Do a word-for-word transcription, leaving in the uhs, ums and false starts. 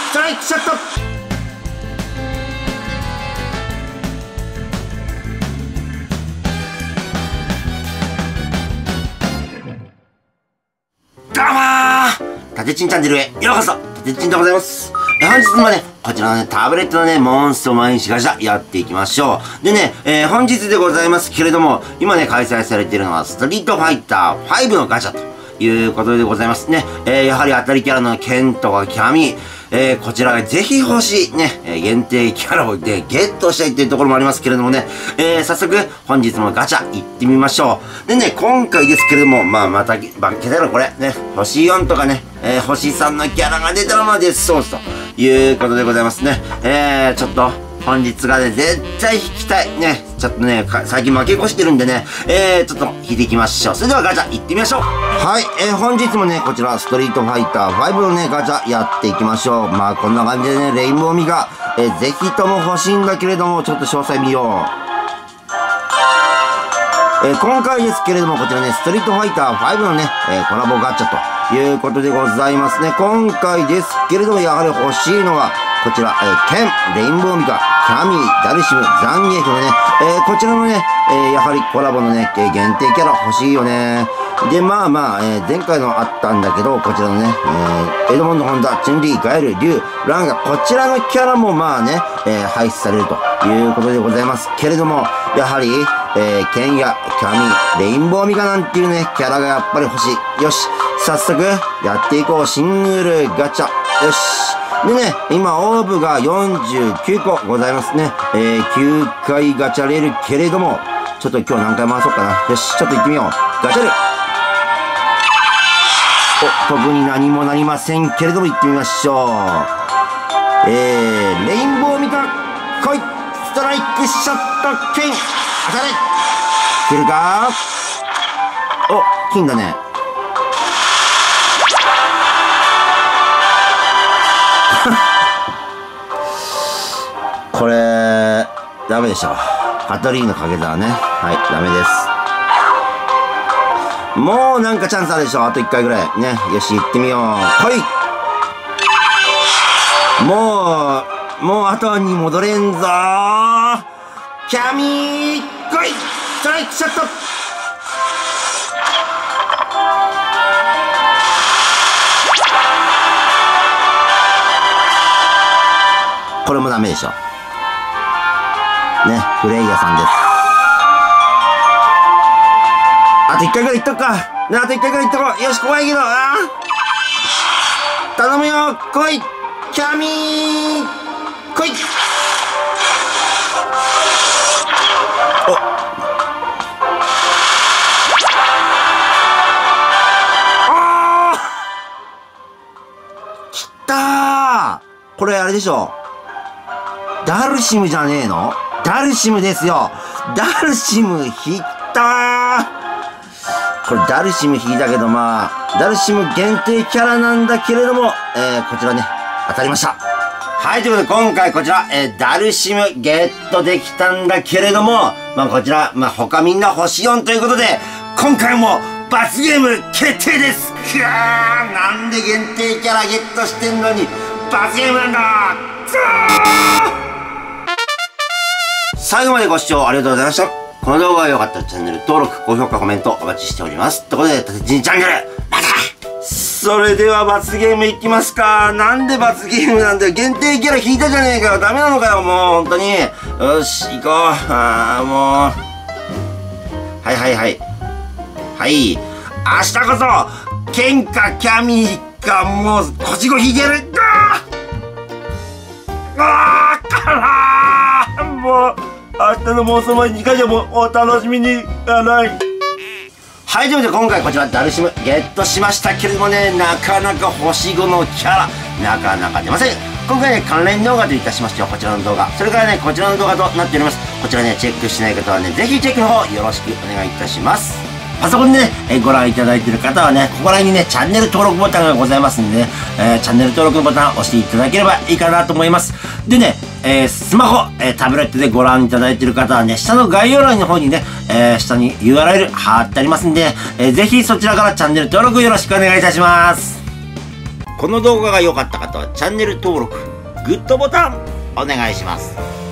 ストライクショット。どうもー、たてちんチャンネルへようこそ。たてちんでございます。え本日もね、こちらのね、タブレットのね、モンスト毎日ガチャやっていきましょう。でね、えー、本日でございますけれども、今ね、開催されているのは、ストリートファイターファイブのガチャということでございますね。えー、やはり当たりキャラのケンとかキャミ、えー、こちらがぜひ欲しいね、えー、限定キャラをでゲットしたいっていうところもありますけれどもね、えー、早速、本日もガチャ行ってみましょう。でね、今回ですけれども、まあ、また、ばっけだろ、これ。ね、星よんとかね、えー、星さんのキャラが出たらまあ、デスソースということでございますね。えー、ちょっと、本日がね、絶対引きたい。ね、ちょっとね、最近負け越してるんでね、えー、ちょっと引いていきましょう。それではガチャ行ってみましょう。はい、えー、本日もね、こちら、ストリートファイターファイブのね、ガチャやっていきましょう。まあ、こんな感じでね、レインボーミが、えー、ぜひとも欲しいんだけれども、ちょっと詳細見よう。えー、今回ですけれども、こちらね、ストリートファイターファイブのね、えー、コラボガチャということでございますね。今回ですけれども、やはり欲しいのは、こちら、えー、ケン、レインボーミカ、キャミー、ダルシム、ザンギエフのね、えー、こちらのね、えー、やはりコラボのね、えー、限定キャラ欲しいよね。で、まあまあ、えー、前回のあったんだけど、こちらのね、えー、エドモンド・ホンダ、チュンリー、ガエル、リュウ、ランガ、こちらのキャラもまあね、えー、廃止されるということでございますけれども、やはり、えー、ケンやキャミー、レインボーミカなんていうね、キャラがやっぱり欲しい。よし、早速、やっていこう。シングルガチャ。よし。でね、今、オーブがよんじゅうきゅうこございますね。えー、きゅうかいガチャれるけれども、ちょっと今日何回回そうかな。よし、ちょっと行ってみよう。ガチャる。お、特に何もなりませんけれども、行ってみましょう。えー、レインボーミカ、来い。ストライクショット、ケン。当たれ。来るか。お、金だね。これ、ダメでしょ。カトリーヌ掛け算ね。はい、ダメです。もうなんかチャンスあるでしょ。あといっかいぐらい。ね。よし、行ってみよう。来い。もう、もう後に戻れんぞー。キャミー、来い。ストライクショット。これもダメでしょ。ね、フレイヤさんです。あといっかいぐらいいっとくか。ね、あといっかいぐらいいっとこう。よし、怖いけど、あー頼むよ、来い。キャミー、来い。お。あー来たー。これあれでしょ。ダルシムじゃねえの？ダルシムですよ。ダルシム引いたー。これダルシム引いたけど、まあ、ダルシム限定キャラなんだけれども、えー、こちらね、当たりました。はい、ということで今回こちら、えー、ダルシムゲットできたんだけれども、まあこちら、まあ他みんな星よんということで、今回も罰ゲーム決定です。くわー、なんで限定キャラゲットしてんのに、罰ゲームなんだくそー。最後までご視聴ありがとうございました。この動画が良かったらチャンネル登録、高評価、コメントお待ちしております。ということで、たてちんチャンネル、また。それでは罰ゲームいきますか。なんで罰ゲームなんだよ。限定キャラ引いたじゃねえかよ。ダメなのかよ、もう、本当に。よし、行こう。あー、もう。はいはいはい。はい。明日こそ、ケンかキャミーか、もう、こちご引いてやる。あーからーもう。明日の妄想前にかいもお楽しみにがない。はい、ということで今回こちらダルシムゲットしましたけれどもね、なかなか星ごのキャラ、なかなか出ません。今回ね、関連動画といたしましてはこちらの動画、それからね、こちらの動画となっております。こちらね、チェックしない方はね、ぜひチェックの方よろしくお願いいたします。パソコンでね、えご覧いただいている方はね、ここら辺にね、チャンネル登録ボタンがございますんでね、えー、チャンネル登録ボタンを押していただければいいかなと思います。でね、えー、スマホ、えー、タブレットでご覧いただいている方はね、下の概要欄の方にね、えー、下に ユーアールエル 貼ってありますんで、えー、ぜひそちらからチャンネル登録よろしくお願いいたします。 この動画が良かった方はチャンネル登録、グッドボタンお願いします。